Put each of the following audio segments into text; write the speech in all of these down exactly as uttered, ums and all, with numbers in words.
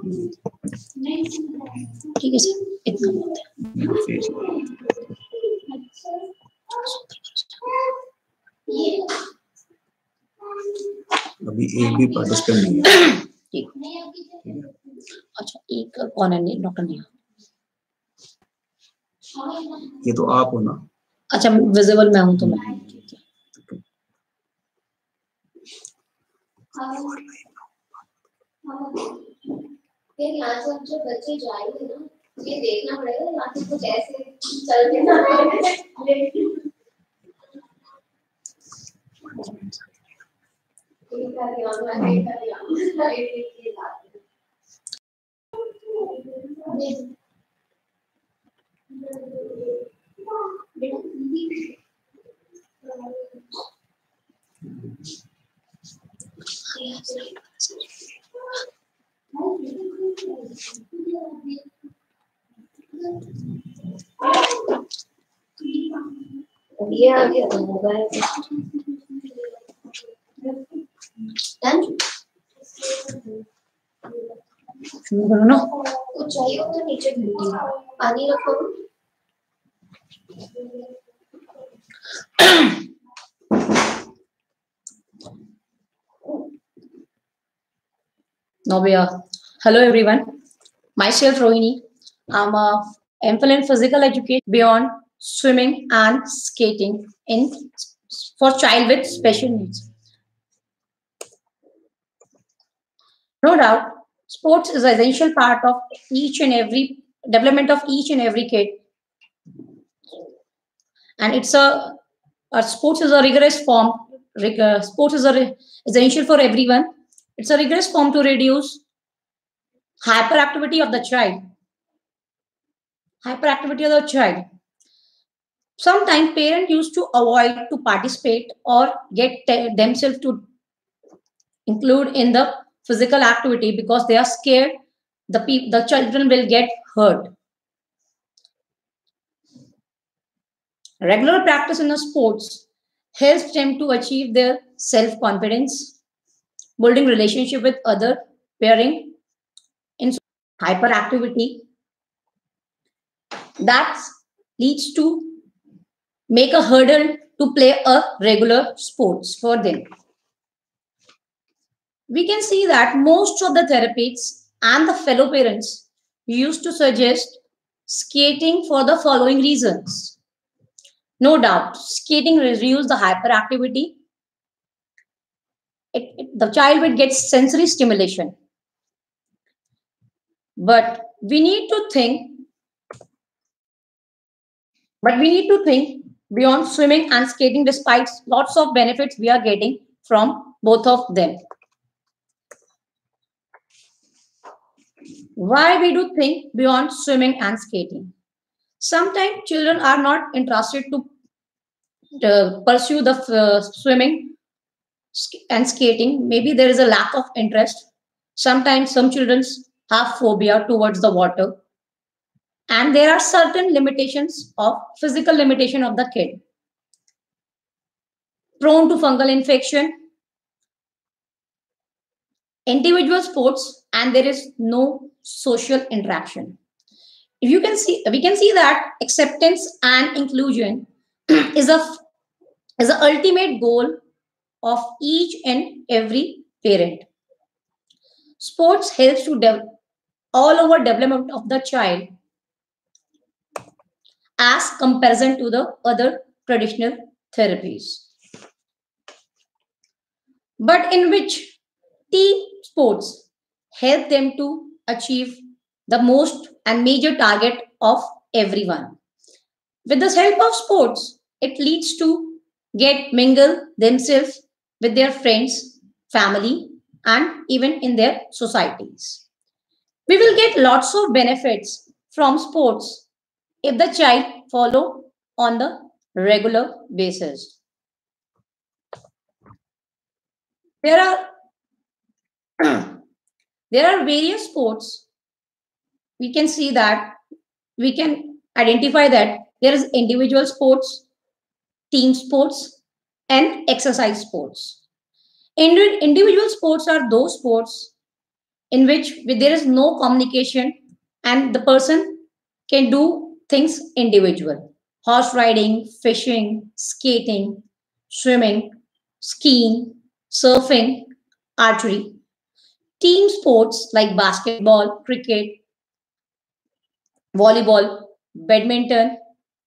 ठीक है सर, इतना बहुत है। अभी एक भी पार्टिसिपेंट नहीं है। ठीक, अच्छा एक कौन है? डॉक्टर नेहा। ये तो आप हो ना? अच्छा विजिबल मैं हूँ तो मैं, ठीक है। फिर यहाँ से जो बच्चे जाएंगे ना, ये देखना पड़ेगा यहाँ से कुछ ऐसे चल के ना ये आ गया तो मोबाइल शुरू करो ना। कुछ चाहिए हो तो नीचे घंटी पानी रखो। Nobia. Hello everyone. Myself Rohini. I'm a M Phil in physical education beyond swimming and skating in for child with special needs. No doubt, sports is an essential part of each and every development of each and every kid. And it's a, a sports is a rigorous form. Rig, uh, sports is a essential for everyone. It's a rigorous form to reduce hyperactivity of the child. Hyperactivity of the child. Sometimes parents used to avoid to participate or get themselves to include in the physical activity because they are scared the pe- the children will get hurt. Regular practice in the sports helps them to achieve their self-confidence, building relationship with other, pairing in hyperactivity. That leads to make a hurdle to play a regular sports for them. We can see that most of the therapists and the fellow parents used to suggest skating for the following reasons. No doubt, skating reduces the hyperactivity. It, it, the child will get sensory stimulation. But we need to think, but we need to think beyond swimming and skating despite lots of benefits we are getting from both of them. Why we do think beyond swimming and skating? Sometimes children are not interested to uh, pursue the uh, swimming and skating. Maybe there is a lack of interest. Sometimes some children have phobia towards the water. And there are certain limitations of physical limitation of the kid. Prone to fungal infection, individual sports, and there is no social interaction. If you can see, we can see that acceptance and inclusion is a is the ultimate goal of each and every parent. Sports helps to develop all over development of the child as comparison to the other traditional therapies. But in which team sports help them to achieve the most and major target of everyone. With the help of sports, it leads to get mingle themselves with their friends, family, and even in their societies. We will get lots of benefits from sports if the child follow on the regular basis. There are there are various sports. We can see that we can identify that there is individual sports, team sports, and exercise sports. Indi- individual sports are those sports in which there is no communication and the person can do things individual. Horse riding, fishing, skating, swimming, skiing, surfing, archery. Team sports like basketball, cricket, volleyball, badminton,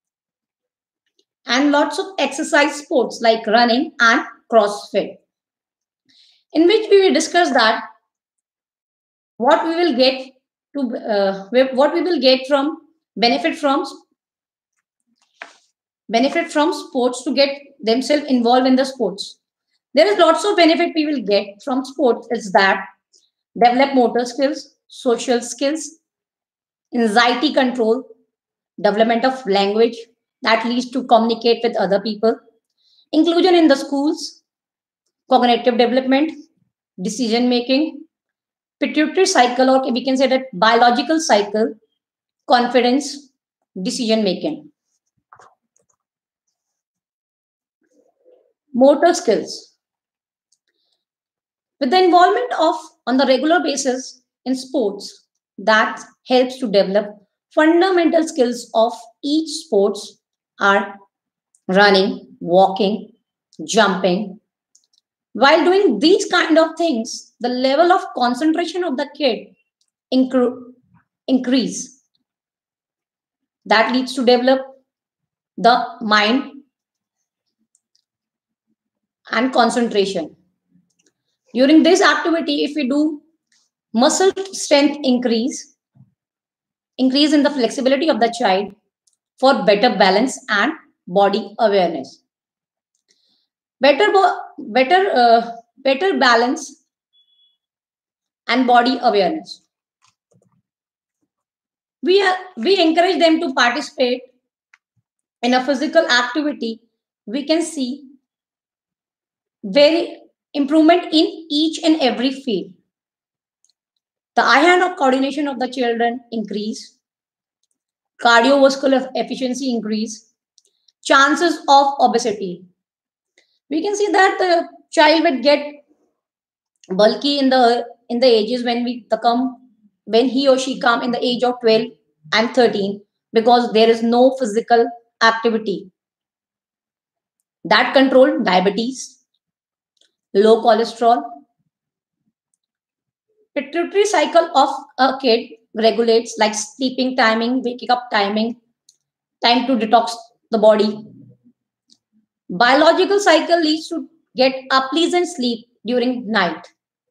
and lots of exercise sports like running and CrossFit, in which we will discuss that what we will get to uh, what we will get from benefit from benefit from sports to get themselves involved in the sports. There is lots of benefit we will get from sports. Is that develop motor skills, social skills, anxiety control, development of language that leads to communicate with other people, inclusion in the schools, cognitive development, decision making, pituitary cycle, or we can say that biological cycle, confidence, decision making. Motor skills. With the involvement of on the regular basis in sports, that helps to develop fundamental skills of each sports are running, walking, jumping. While doing these kind of things, the level of concentration of the kid incre- increase. That leads to develop the mind and concentration. During this activity, if we do muscle strength increase, increase in the flexibility of the child for better balance and body awareness. Better, bo- better, uh, better balance and body awareness. We, are, we encourage them to participate in a physical activity. We can see very improvement in each and every field. The eye hand of coordination of the children increase, cardiovascular efficiency increase, chances of obesity. We can see that the child will get bulky in the in the ages when we the come when he or she come in the age of twelve and thirteen, because there is no physical activity that control diabetes, low cholesterol. Pituitary cycle of a kid regulates like sleeping timing, waking up timing, time to detox the body. Biological cycle leads to get a pleasant sleep during night.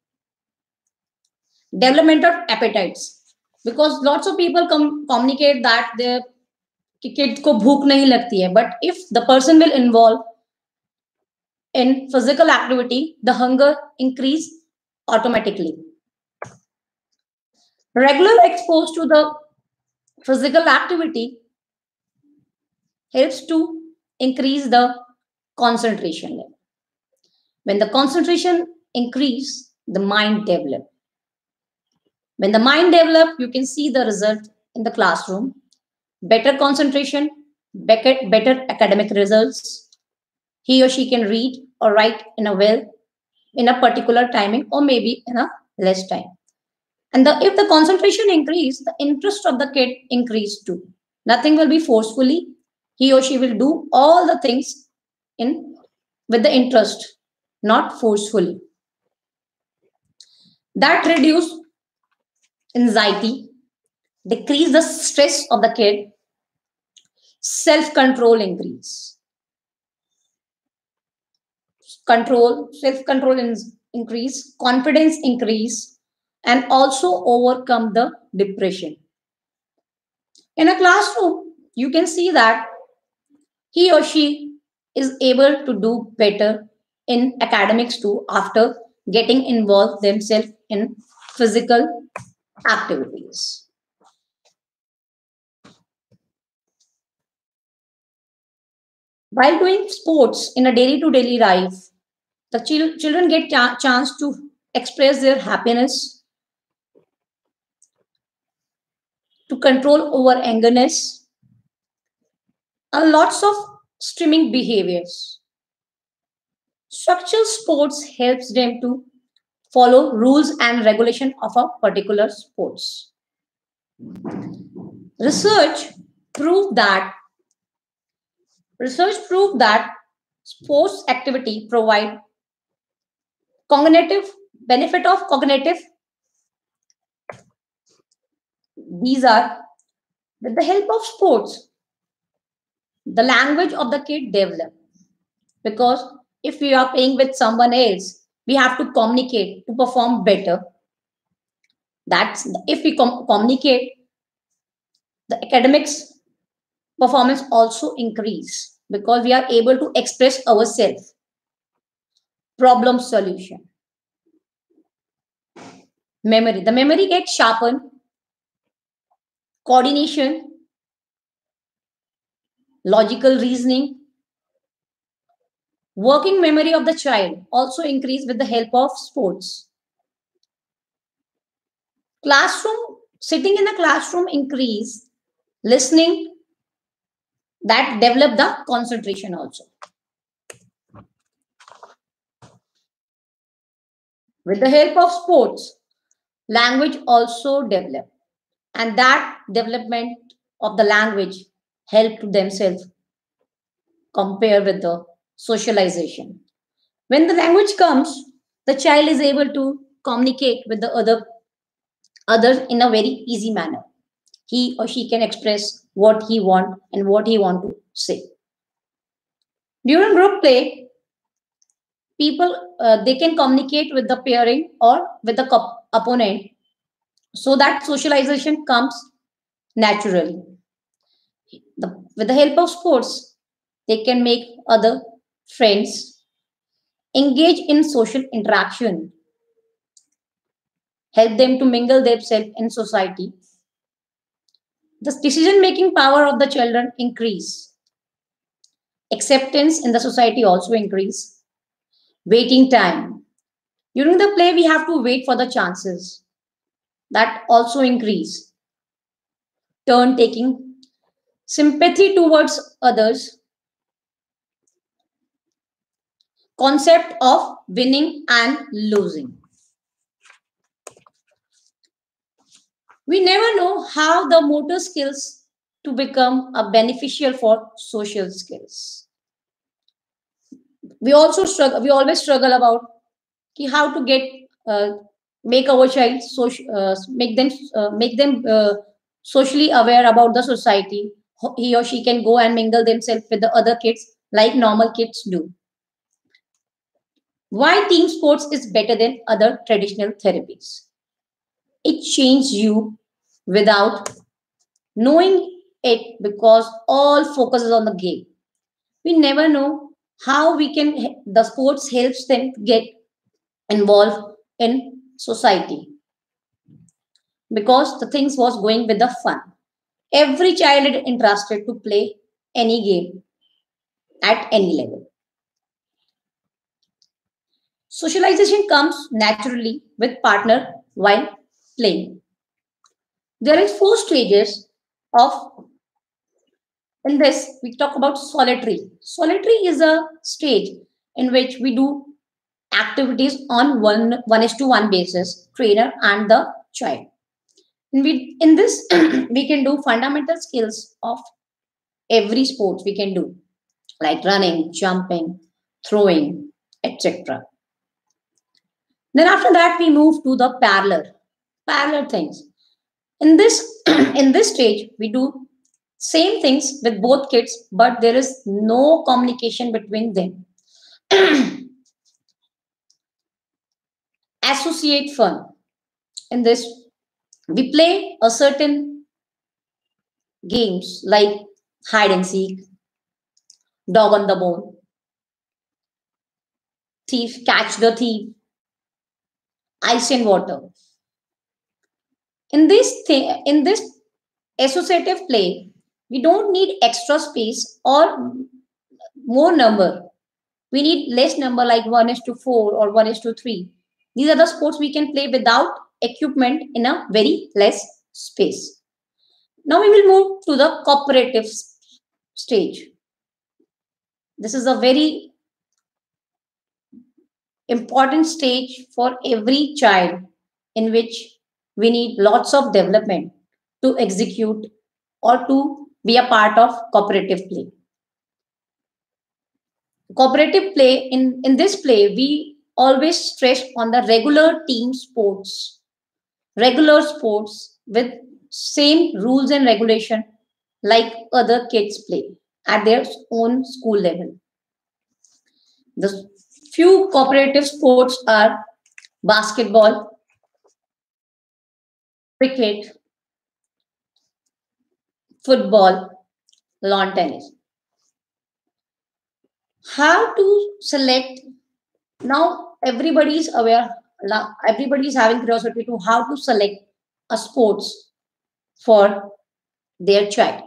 Development of appetites, because lots of people com- communicate that the kid को भूख नहीं लगती है, but if the person will involve in physical activity, the hunger increase automatically. Regular exposed to the physical activity helps to increase the concentration level. When the concentration increase, the mind develop. When the mind develop, you can see the result in the classroom. Better concentration, better, better academic results. He or she can read or write in a well, in a particular timing, or maybe in a less time. And the, if the concentration increase, the interest of the kid increase too. Nothing will be forcefully. He or she will do all the things in with the interest, not forcefully. That reduce anxiety, decrease the stress of the kid, self-control increase. Control, self-control in, increase, confidence increase, and also overcome the depression. In a classroom, you can see that he or she is able to do better in academics too after getting involved themselves in physical activities. While doing sports in a daily to daily life, the chil- children get a chance to express their happiness, to control over angerness, and lots of streaming behaviors. Structural sports helps them to follow rules and regulation of a particular sports. Research proved that research proved that sports activity provide cognitive benefit of cognitive. These are with the help of sports, the language of the kid develop because if we are playing with someone else, we have to communicate to perform better. That's if we com- communicate, the academics performance also increase because we are able to express ourselves. Problem solution, memory. The memory gets sharpened, coordination, logical reasoning, working memory of the child also increase with the help of sports. Classroom, sitting in the classroom increase, listening, that develop the concentration also. With the help of sports, language also develop, and that development of the language help to themselves compare with the socialization. When the language comes, the child is able to communicate with the other others in a very easy manner. He or she can express what he want and what he want to say. During group play, people uh, they can communicate with the pairing or with the cop- opponent so that socialization comes naturally. The, with the help of sports, they can make other friends, engage in social interaction, help them to mingle themselves in society. The decision making power of the children increase. Acceptance in the society also increase. Waiting time. During the play, we have to wait for the chances. That also increase. Turn taking. Sympathy towards others. Concept of winning and losing. We never know how the motor skills to become a beneficial for social skills. We also struggle. We always struggle about ki how to get uh, make our child social, uh, make them uh, make them uh, socially aware about the society. Ho- He or she can go and mingle themselves with the other kids like normal kids do. Why team sports is better than other traditional therapies? It changes you without knowing it because all focuses on the game. We never know how we can the sports helps them get involved in society because the things was going with the fun. Every child is interested to play any game at any level. Socialization comes naturally with partner while playing. There is four stages of in this we talk about solitary. Solitary is a stage in which we do activities on one one is to one basis, trainer and the child. And we in this we can do fundamental skills of every sports we can do like running, jumping, throwing, et cetera. Then after that we move to the parallel, parallel things. In this in this stage we do same things with both kids, but there is no communication between them. Associate fun. In this we play a certain games like hide and seek, dog on the bone, thief, catch the thief, ice and water. In this thing, in this associative play, we don't need extra space or more number. We need less number like one is to four or one is to three. These are the sports we can play without equipment in a very less space. Now we will move to the cooperative s- stage. This is a very important stage for every child in which we need lots of development to execute or to be a part of cooperative play. Cooperative play, in, in this play, we always stress on the regular team sports, regular sports with same rules and regulation like other kids play at their own school level. The few cooperative sports are basketball, cricket, football, lawn tennis. How to select? Now everybody is aware, la- everybody is having curiosity to how to select a sports for their child.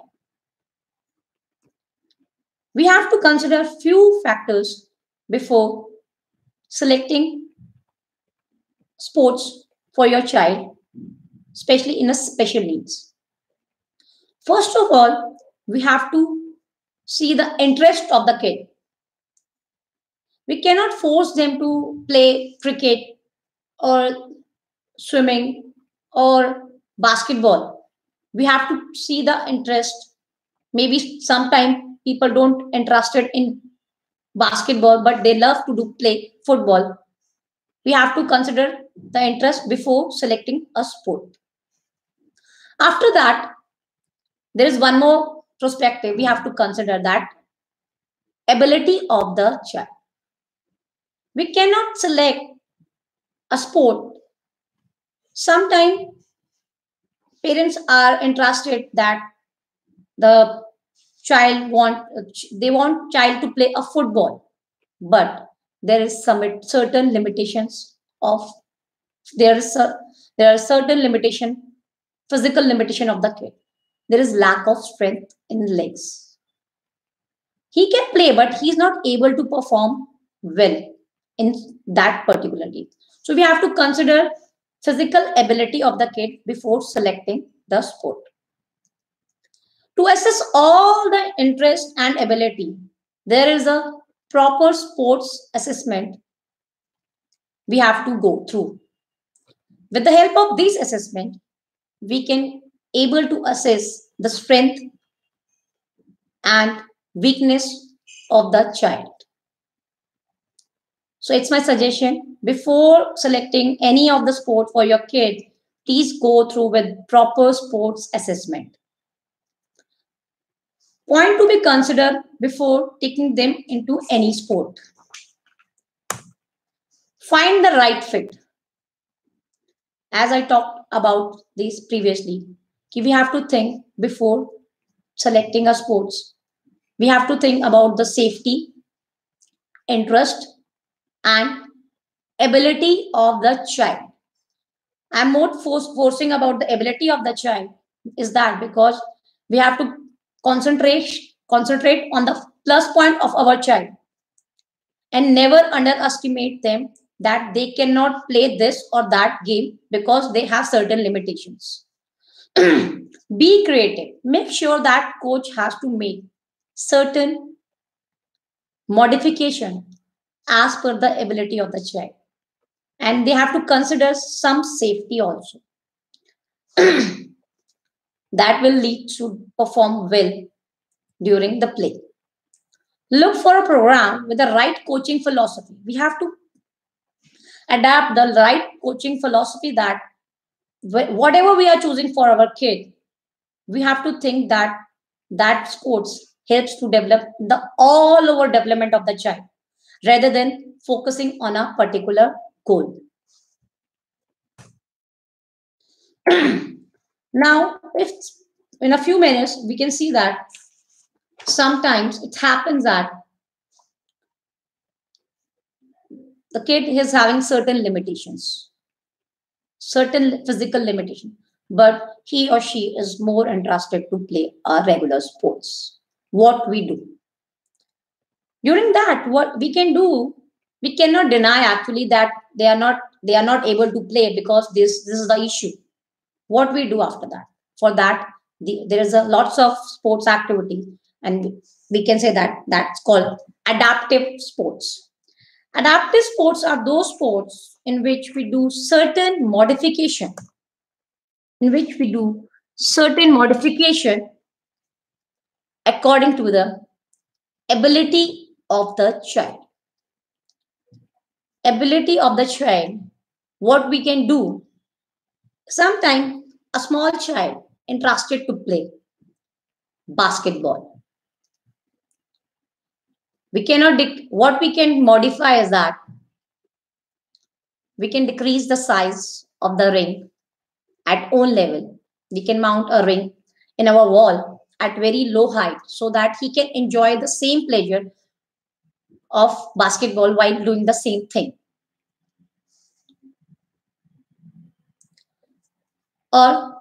We have to consider few factors before selecting sports for your child, especially in a special needs. First of all, we have to see the interest of the kid. We cannot force them to play cricket or swimming or basketball. We have to see the interest. Maybe sometime people don't interested in basketball, but they love to do play football. We have to consider the interest before selecting a sport. After that, there is one more perspective. We have to consider that ability of the child. We cannot select a sport. Sometimes parents are interested that the child want they want child to play a football, but there is some certain limitations of there is a, there are certain limitation physical limitation of the kid. There is lack of strength in legs. He can play, but he's not able to perform well in that particular game. So we have to consider physical ability of the kid before selecting the sport. To assess all the interest and ability, there is a proper sports assessment we have to go through. With the help of this assessment, we can able to assess the strength and weakness of the child. So it's my suggestion, before selecting any of the sport for your kid, please go through with proper sports assessment. Point to be considered before taking them into any sport. Find the right fit. As I talked about this previously, we have to think before selecting a sports. We have to think about the safety, interest, and ability of the child. I'm more force, forcing about the ability of the child is that because we have to concentrate concentrate on the plus point of our child and never underestimate them that they cannot play this or that game because they have certain limitations. Be creative. Make sure that coach has to make certain modification as per the ability of the child, and they have to consider some safety also that will lead to perform well during the play. Look for a program with the right coaching philosophy. We have to adapt the right coaching philosophy that wh- whatever we are choosing for our kid, we have to think that that sports helps to develop the all over development of the child rather than focusing on a particular goal. Now, if in a few minutes we can see that sometimes it happens that the kid is having certain limitations, certain physical limitation, but he or she is more interested to play a regular sports. What we do during that, what we can do, we cannot deny actually that they are not they are not able to play because this this is the issue. What we do after that? For that, the, there is a lots of sports activity, and we can say that that's called adaptive sports. Adaptive sports are those sports in which we do certain modification, in which we do certain modification according to the ability of the child. Ability of the child, what we can do. Sometimes a small child interested to play basketball. We cannot, dec- what we can modify is that we can decrease the size of the ring at own level. We can mount a ring in our wall at very low height so that he can enjoy the same pleasure of basketball while doing the same thing. Or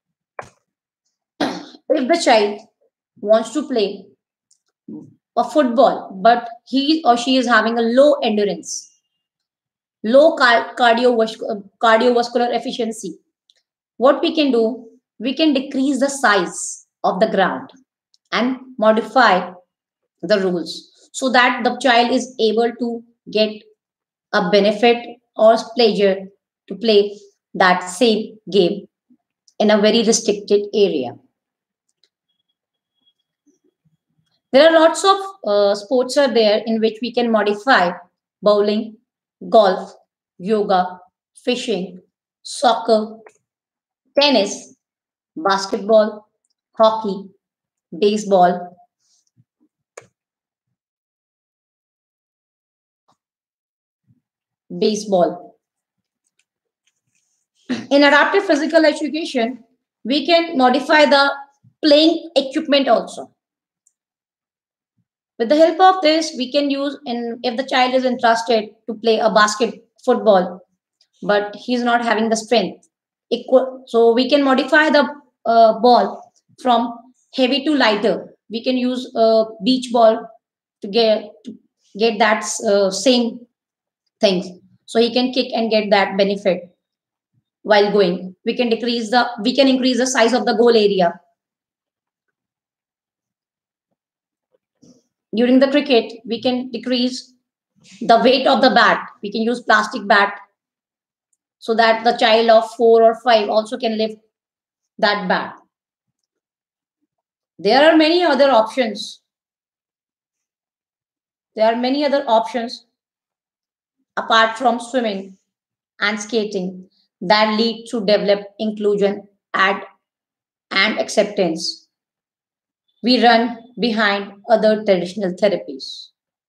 if the child wants to play a football, but he or she is having a low endurance, low car- cardiovascular, cardiovascular efficiency, what we can do, we can decrease the size of the ground and modify the rules so that the child is able to get a benefit or pleasure to play that same game in a very restricted area. There are lots of uh, sports are there in which we can modify bowling, golf, yoga, fishing, soccer, tennis, basketball, hockey, baseball, baseball. In adaptive physical education, we can modify the playing equipment also. With the help of this, we can use in if the child is interested to play a basket football, but he's not having the strength. Equal, so we can modify the uh, ball from heavy to lighter. We can use a beach ball to get to get that uh, same thing. So he can kick and get that benefit while going. We can decrease the we can increase the size of the goal area. During the cricket, we can decrease the weight of the bat. We can use plastic bat so that the child of four or five also can lift that bat. There are many other options. There are many other options apart from swimming and skating that lead to develop inclusion and, and acceptance. We run behind other traditional therapies.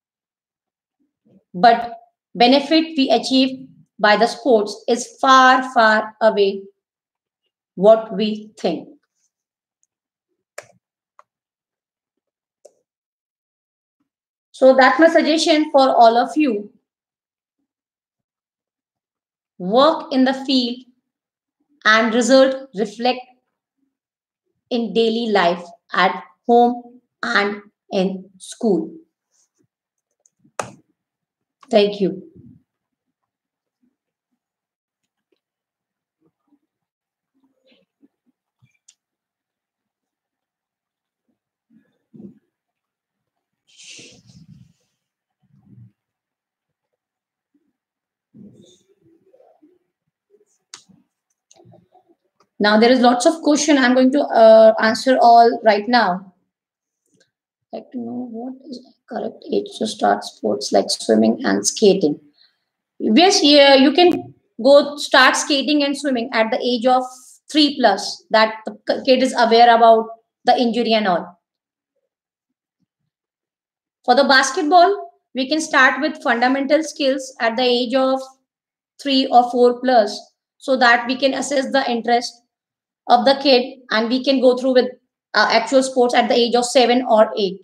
But benefit we achieve by the sports is far, far away what we think. So that's my suggestion for all of you. Work in the field and result reflect in daily life at home and in school. Thank you. Now there is lots of question. I'm going to uh, answer all right now. I'd like to know what is the correct age to start sports like swimming and skating. Yes, yeah, you can go start skating and swimming at the age of three plus. That the kid is aware about the injury and all. For the basketball, we can start with fundamental skills at the age of three or four plus, so that we can assess the interest of the kid and we can go through with uh, actual sports at the age of seven or eight.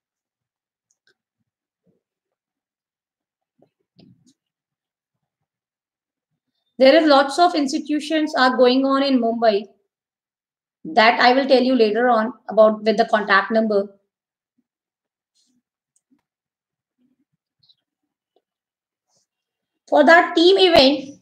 There is lots of institutions are going on in Mumbai that I will tell you later on about with the contact number. For that team event,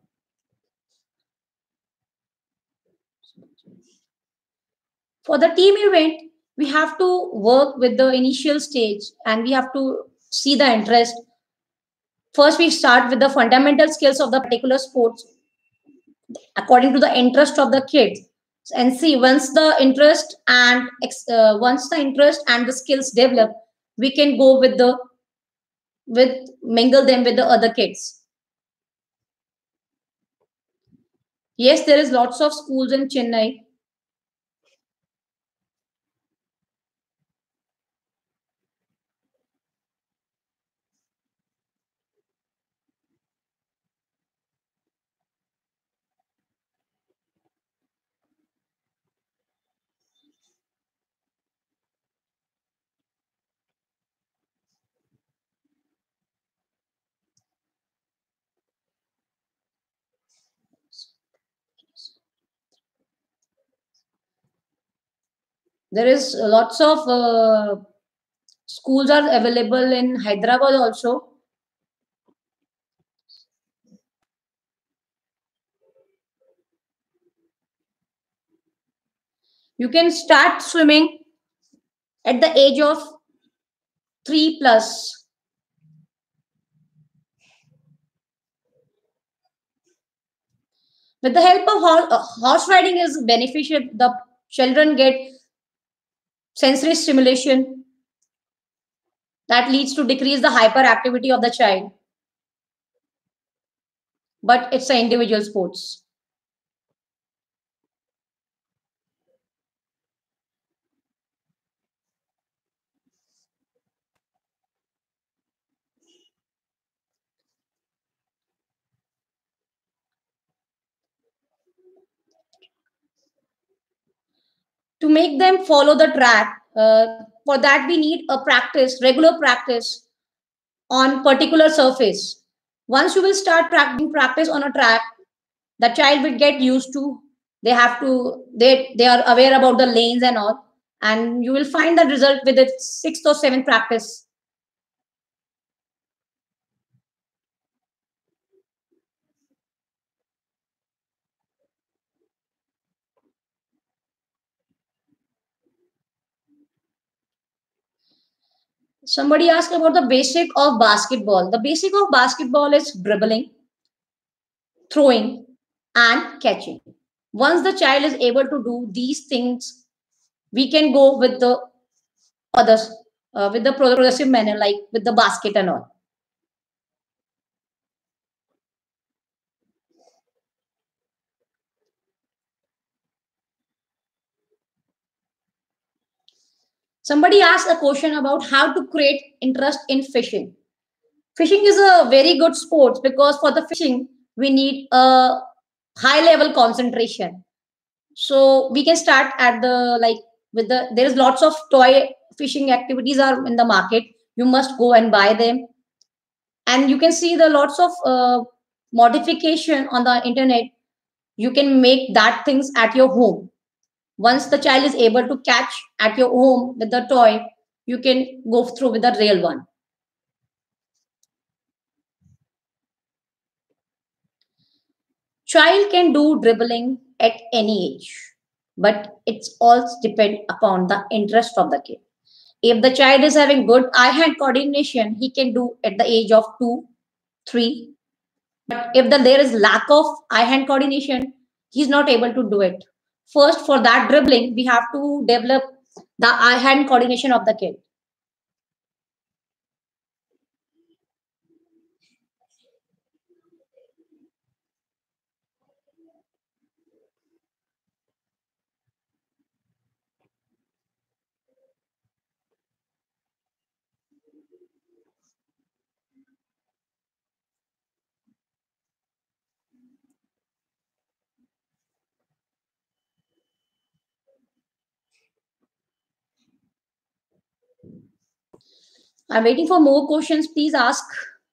for the team event, we have to work with the initial stage and we have to see the interest First, we start with the fundamental skills of the particular sports according to the interest of the kids, and see once the interest and uh, once the interest and the skills develop, we can go with the with mingle them with the other kids. Yes, there is lots of schools in Chennai. There is lots of uh, schools are available in Hyderabad also. You can start swimming at the age of three plus. With the help of horse, uh, horse riding is beneficial. The children get sensory stimulation that leads to decrease the hyperactivity of the child. But it's an individual sports. To make them follow the track, uh, for that we need a practice, regular practice on particular surface. Once you will start practicing practice on a track, the child will get used to. They have to. They they are aware about the lanes and all, and you will find the result with the sixth or seventh practice. Somebody asked about the basic of basketball. The basic of basketball is dribbling, throwing, and catching. Once the child is able to do these things, we can go with the others, uh, with the progressive manner, like with the basket and all. Somebody asked a question about how to create interest in fishing. Fishing is a very good sport because for the fishing, we need a high level concentration. So we can start at the like with the there is lots of toy fishing activities are in the market. You must go and buy them, and you can see the lots of uh, modification on the internet. You can make that things at your home. Once the child is able to catch at your home with the toy, you can go through with the real one. Child can do dribbling at any age, but it's all depend upon the interest of the kid. If the child is having good eye-hand coordination, he can do at the age of two, three. But if the, there is lack of eye-hand coordination, he's not able to do it. First, for that dribbling, we have to develop the eye-hand coordination of the kid. I'm waiting for more questions. Please ask.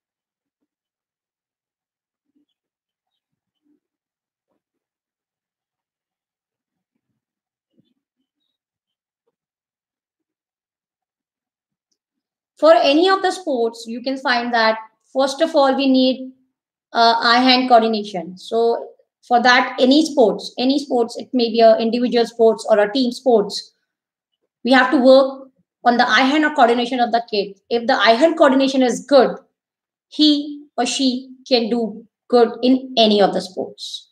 For any of the sports, you can find that first of all, we need uh, eye-hand coordination. So for that, any sports, any sports, it may be a individual sports or a team sports, we have to work on the eye-hand coordination of the kid. If the eye-hand coordination is good, he or she can do good in any of the sports.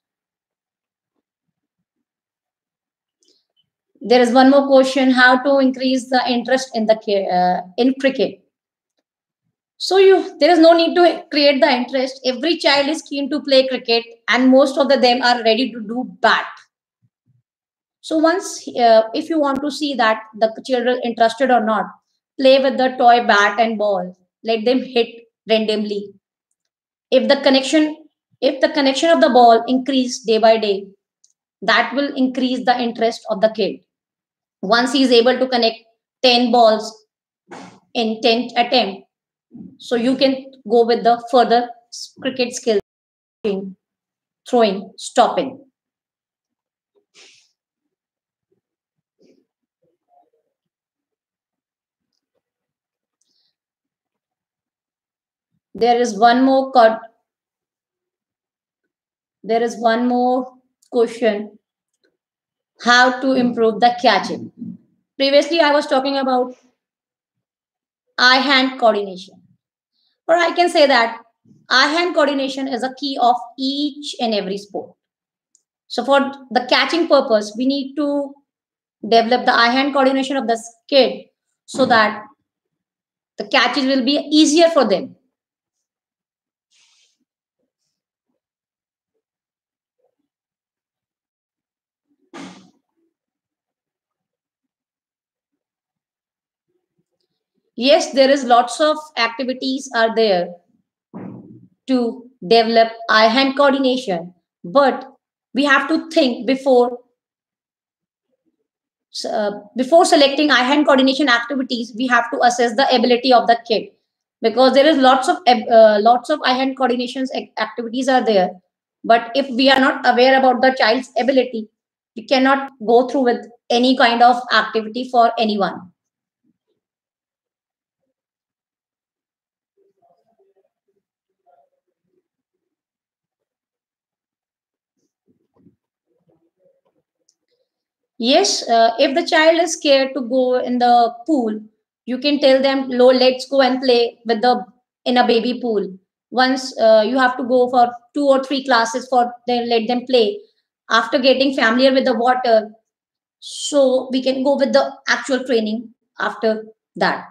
There is one more question: how to increase the interest in the uh, in cricket? So you there is no need to create the interest. Every child is keen to play cricket, and most of the them are ready to do bat. So once, uh, if you want to see that the children interested or not, play with the toy bat and ball. Let them hit randomly. If the connection, if the connection of the ball increase day by day, that will increase the interest of the kid. Once he is able to connect ten balls in ten attempt, so you can go with the further cricket skills, throwing, stopping. There is one more cut. There is one more question: how to improve the catching? Previously, I was talking about eye-hand coordination, or I can say that eye-hand coordination is a key of each and every sport. So, for the catching purpose, we need to develop the eye-hand coordination of the kid so that the catches will be easier for them. Yes, there is lots of activities are there to develop eye-hand coordination, but we have to think before uh, before selecting eye-hand coordination activities. We have to assess the ability of the kid, because there is lots of uh, lots of eye-hand coordinations ac- activities are there. But if we are not aware about the child's ability, we cannot go through with any kind of activity for anyone. Yes, uh, if the child is scared to go in the pool, you can tell them, "Lo, let's go and play with the in a baby pool." Once uh, you have to go for two or three classes for them, let them play. After getting familiar with the water, so we can go with the actual training after that.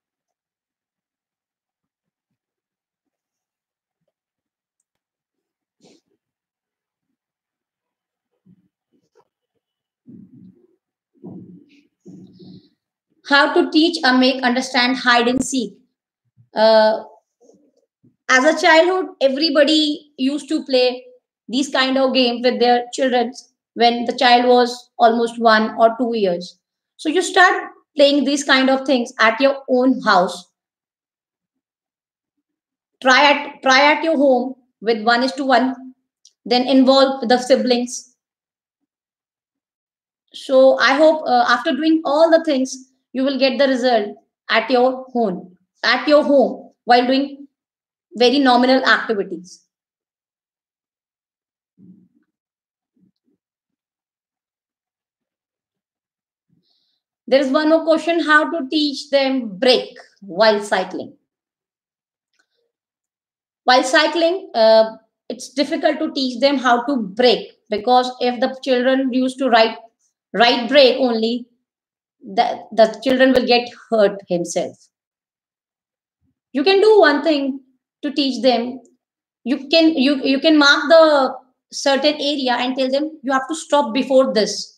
How to teach or make understand hide and seek? Uh, as a childhood, everybody used to play these kind of games with their children when the child was almost one or two years. So you start playing these kind of things at your own house. Try at try at your home with one is to one, then involve the siblings. So I hope uh, after doing all the things, you will get the result at your home, at your home while doing very nominal activities. There is one more question: how to teach them brake while cycling? While cycling, uh, it's difficult to teach them how to brake, because if the children used to ride ride brake only, the, the children will get hurt himself. You can do one thing to teach them. You can you you can mark the certain area and tell them you have to stop before this.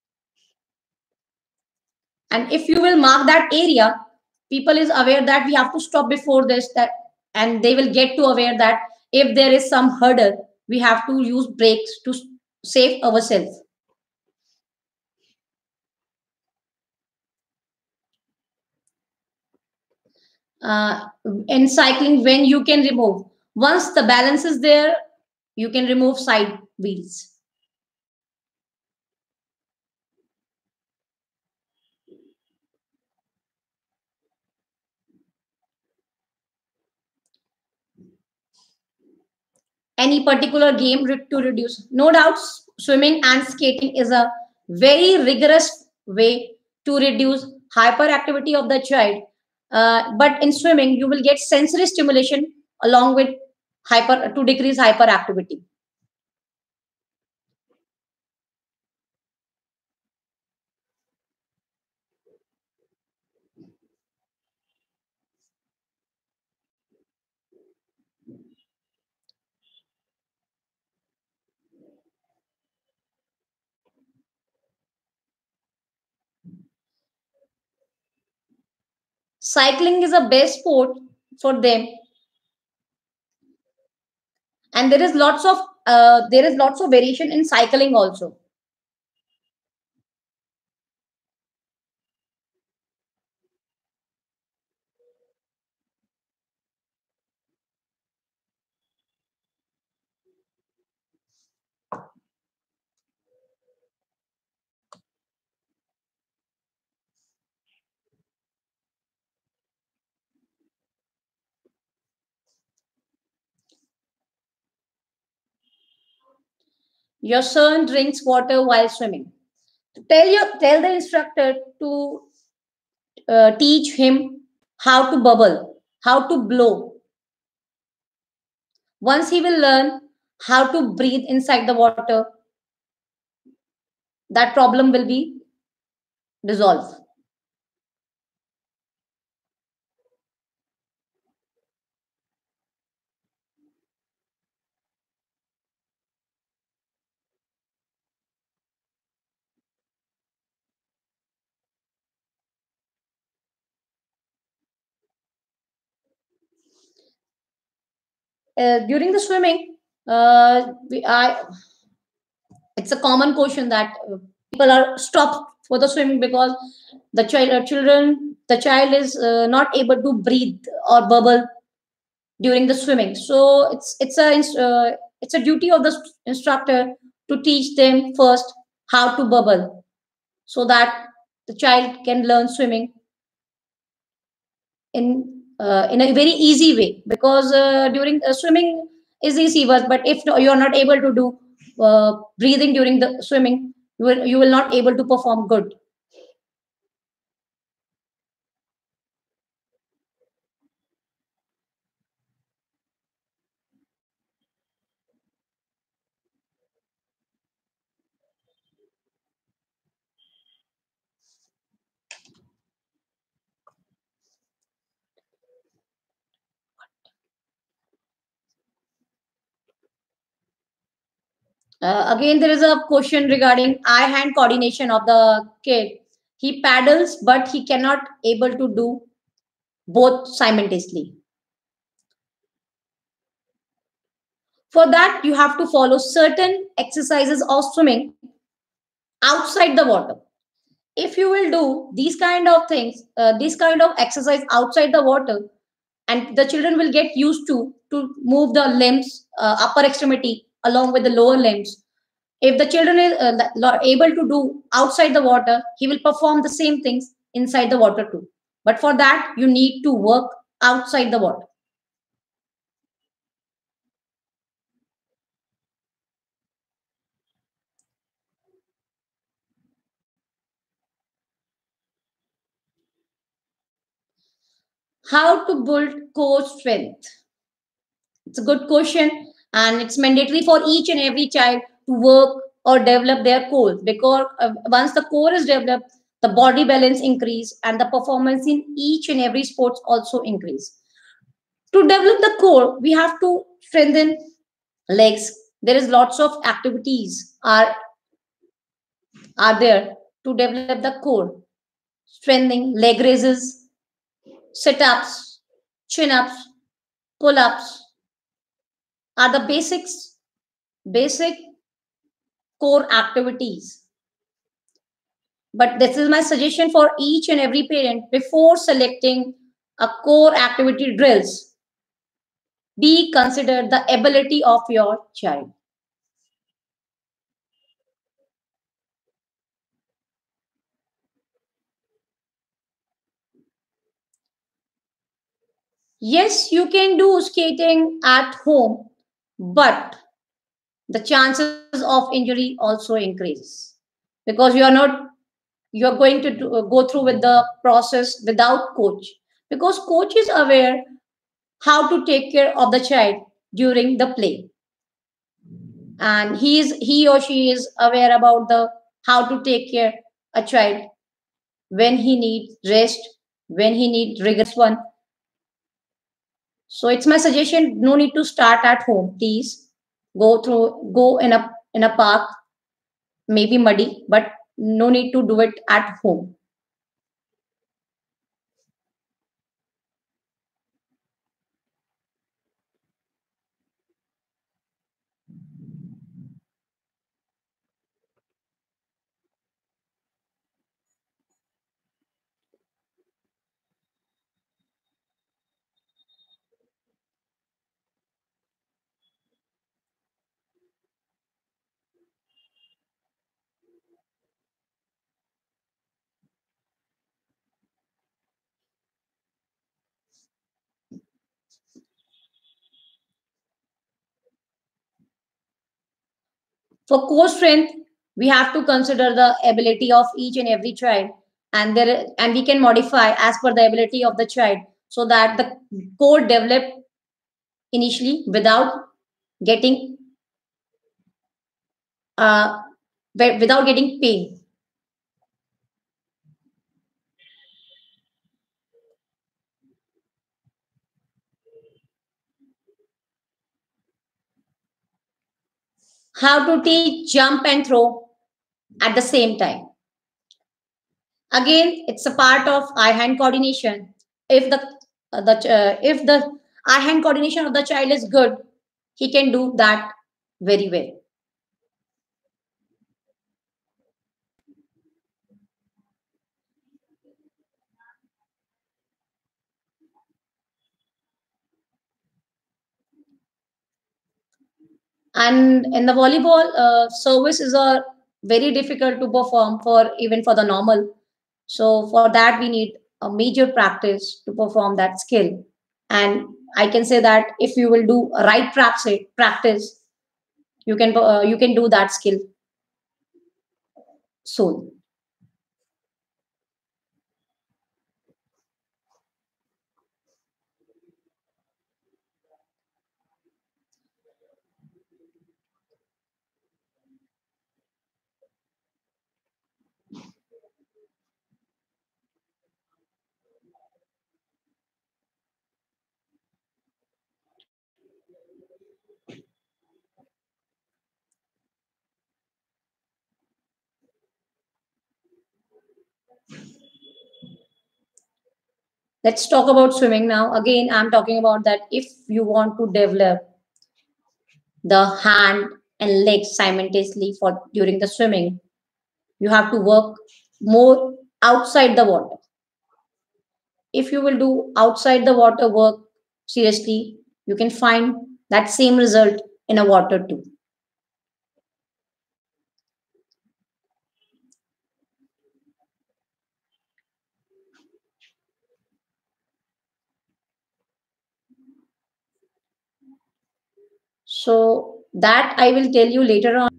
And if you will mark that area, people is aware that we have to stop before this, that and they will get to aware that if there is some hurdle, we have to use brakes to s- save ourselves. Uh, in cycling, when you can remove, once the balance is there, you can remove side wheels. Any particular game re- to reduce? No doubts, swimming and skating is a very rigorous way to reduce hyperactivity of the child. Uh, but in swimming, you will get sensory stimulation along with hyper to decrease hyperactivity. Cycling is a best sport for them, and there is lots of uh, there is lots of variation in cycling also. Your son drinks water while swimming. Tell your tell the instructor to uh, teach him how to bubble, how to blow. Once he will learn how to breathe inside the water, that problem will be dissolved. Uh, during the swimming, uh, we, I, it's a common question that uh, people are stopped for the swimming because the child, uh, children, the child is uh, not able to breathe or bubble during the swimming. So it's it's a uh, it's a duty of the instructor to teach them first how to bubble so that the child can learn swimming in uh, in a very easy way, because uh, during uh, swimming is easy, but but if no- you are not able to do uh, breathing during the swimming, you will you will not able to perform good. Uh, again, there is a question regarding eye hand coordination of the kid. He paddles, but he cannot able to do both simultaneously. For that, you have to follow certain exercises of swimming outside the water. If you will do these kind of things, uh, this kind of exercise outside the water, and the children will get used to to move the limbs, uh, upper extremity along with the lower limbs. If the children is uh, lo- able to do outside the water, he will perform the same things inside the water too. But for that, you need to work outside the water. How to build core strength? It's a good question, and it's mandatory for each and every child to work or develop their core, because uh, once the core is developed, the body balance increase and the performance in each and every sports also increase. To develop the core, we have to strengthen legs. There is lots of activities are are there to develop the core, strengthening leg raises, sit-ups, chin-ups, pull-ups are the basics, basic core activities. But this is my suggestion for each and every parent before selecting a core activity drills. Be considered the ability of your child. Yes, you can do skating at home, but the chances of injury also increase because you are not you are going to do, go through with the process without coach, because coach is aware how to take care of the child. during the play, and he is he or she is aware about the how to take care a child when he needs rest, when he needs rigorous one. So it's my suggestion, no need to start at home, please. Go through go in a in a park, maybe muddy, but no need to do it at home. For core strength, we have to consider the ability of each and every child, and there and we can modify as per the ability of the child, so that the core develop initially without getting uh, wi- without getting pain. How to teach jump and throw at the same time. Again, it's a part of eye hand coordination. If the uh, the uh, if the eye hand coordination of the child is good, he can do that very well. And in the volleyball, uh, service is a very difficult to perform for even for the normal. So for that, we need a major practice to perform that skill. And I can say that if you will do a right practice, practice, you can uh, you can do that skill soon. Let's talk about swimming now. Again, I'm talking about that if you want to develop the hand and legs simultaneously for during the swimming, you have to work more outside the water. If you will do outside the water work seriously, you can find that same result in a water too. So that I will tell you later on.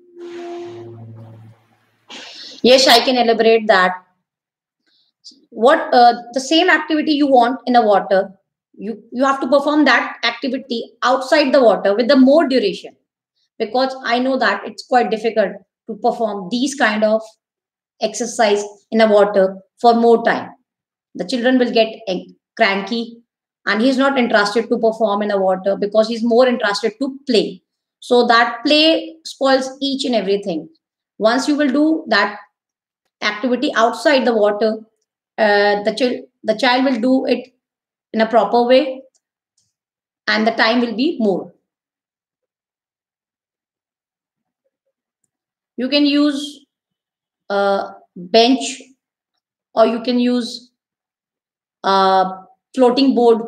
Yes, I can elaborate that. What uh, the same activity you want in a water, you you have to perform that activity outside the water with the more duration, because I know that it's quite difficult to perform these kind of exercise in the water for more time. The children will get eh, cranky, and he's not interested to perform in the water because he's more interested to play. So that play spoils each and everything. Once you will do that activity outside the water, uh, the child the child will do it in a proper way, and the time will be more. You can use a bench, or you can use a floating board.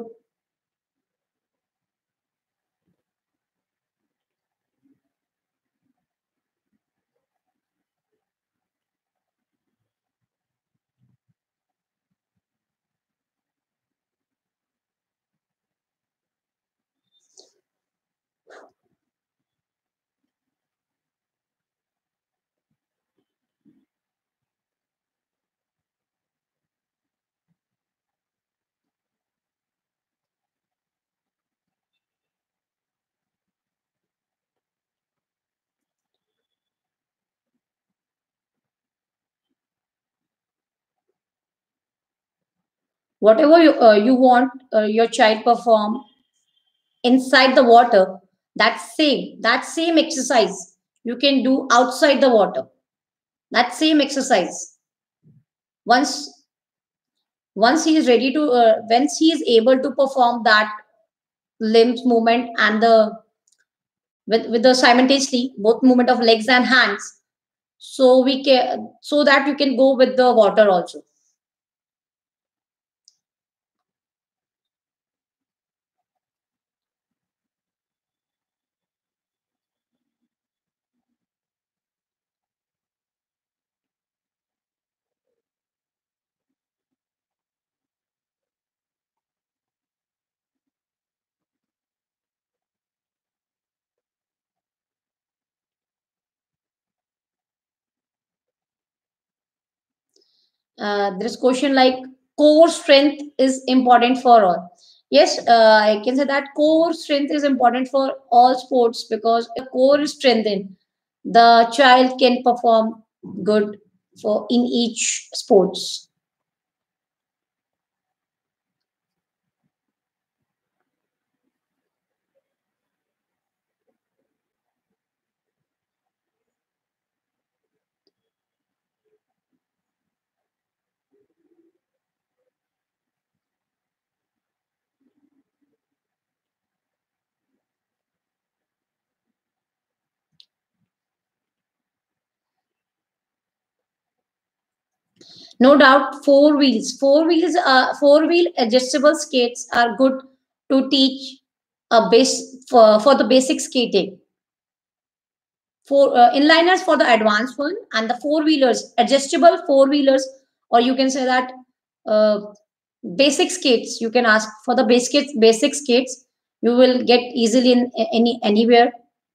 Whatever you, uh, you want uh, your child perform inside the water, that same that same exercise you can do outside the water. That same exercise, once once he is ready to uh, once he is able to perform that limbs movement and the with with the simultaneously both movement of legs and hands, so we can so that you can go with the water also. Uh, there's question like core strength is important for all. Yes, uh, I can say that core strength is important for all sports because if the core is strengthened, the child can perform good for in each sports. No doubt, four wheels, four wheels, uh, four wheel adjustable skates are good to teach a base for, for the basic skating. Four uh, inliners for the advanced one, and the four wheelers, adjustable four wheelers, or you can say that uh, basic skates. You can ask for the basic basic skates. You will get easily in a- any anywhere.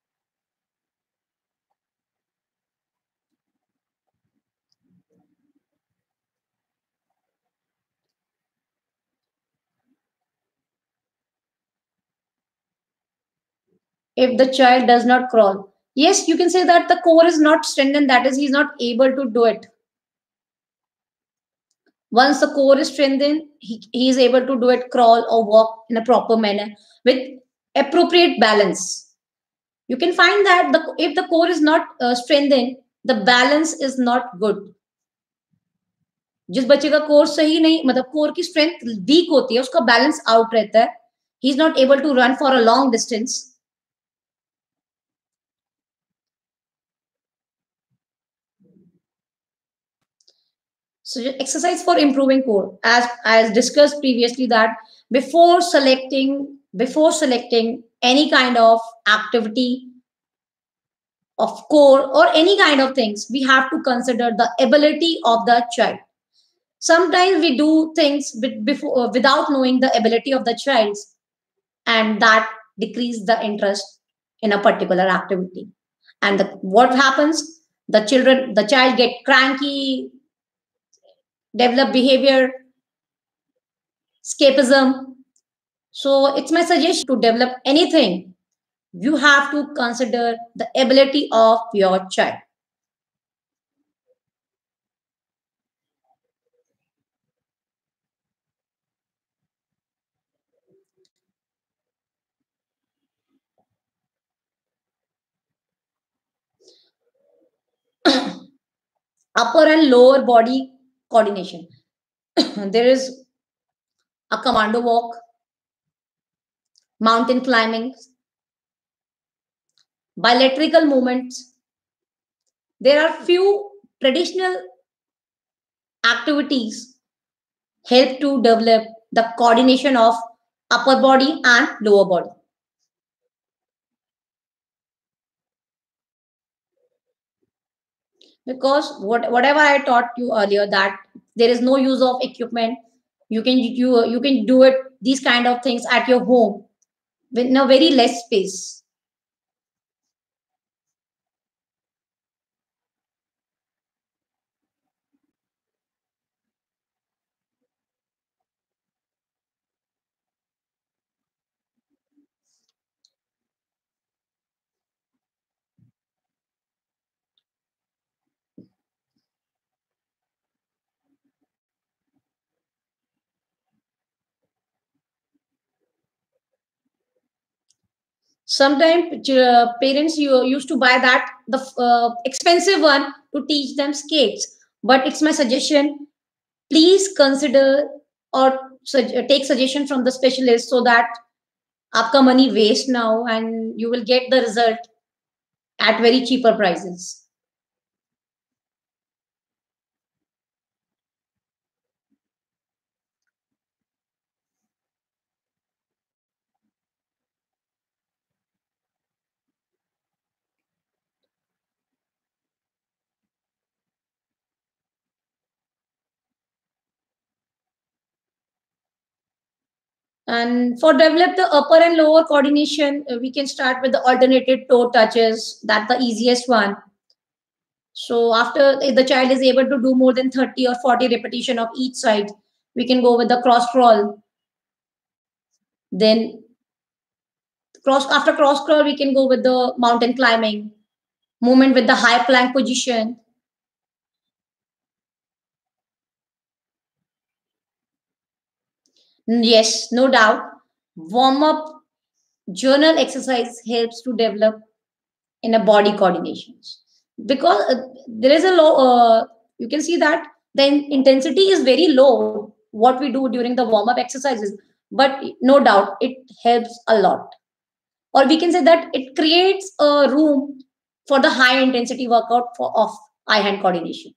If the child does not crawl, yes, you can say that the core is not strengthened. That is, he is not able to do it. Once the core is strengthened, he, he is able to do it, crawl or walk in a proper manner with appropriate balance. You can find that the if the core is not uh, strengthened, the balance is not good. जिस बच्चे का core सही नहीं मतलब core की strength week होती है उसका बैलेंस आउट रहता है he is not able to run for a long distance. So exercise for improving core, as as discussed previously, that before selecting before selecting any kind of activity of core or any kind of things, we have to consider the ability of the child. Sometimes we do things with, before without knowing the ability of the child, and that decrease the interest in a particular activity. And the, what happens? The children, the child get cranky, develop behavior, escapism. So it's my suggestion to develop anything. You have to consider the ability of your child. Upper and lower body coordination. There is a commando walk, mountain climbing, bilateral movements. There are few traditional activities help to develop the coordination of upper body and lower body. Because what, whatever I taught you earlier, that there is no use of equipment, you can you you can do it these kind of things at your home with a very less space. Sometimes uh, parents you used to buy that the uh, expensive one to teach them skates, but it's my suggestion, please consider or sug- take suggestion from the specialist so that आपका money waste now and you will get the result at very cheaper prices. And for develop the upper and lower coordination, uh, we can start with the alternated toe touches. That's the easiest one. So after if the child is able to do more than thirty or forty repetition of each side, we can go with the cross crawl. Then cross after cross crawl, we can go with the mountain climbing, movement with the high plank position. Yes, no doubt. Warm up journal exercise helps to develop in a body coordinations because uh, there is a low. Uh, you can see that the in- intensity is very low. What we do during the warm up exercises, but no doubt it helps a lot. Or we can say that it creates a room for the high intensity workout for of eye hand coordination.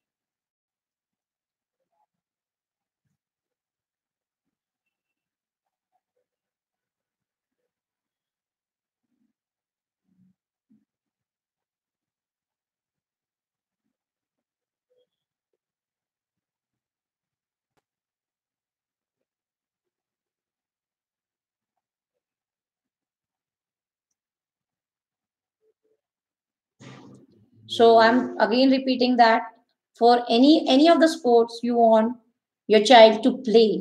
So I'm again repeating that for any any of the sports you want your child to play,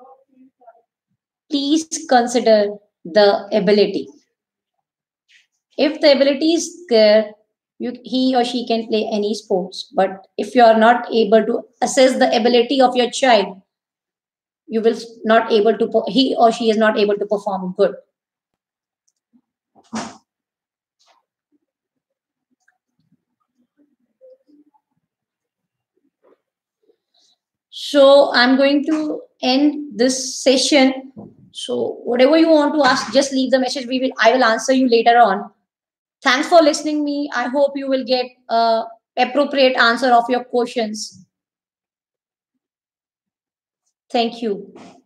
please consider the ability. If the ability is there, you, he or she can play any sports. But if you are not able to assess the ability of your child, you will not able to per- he or she is not able to perform good. So I'm going to end this session. So whatever you want to ask, just leave the message. We will I will answer you later on. Thanks for listening me. I hope you will get a appropriate answer of your questions. Thank you.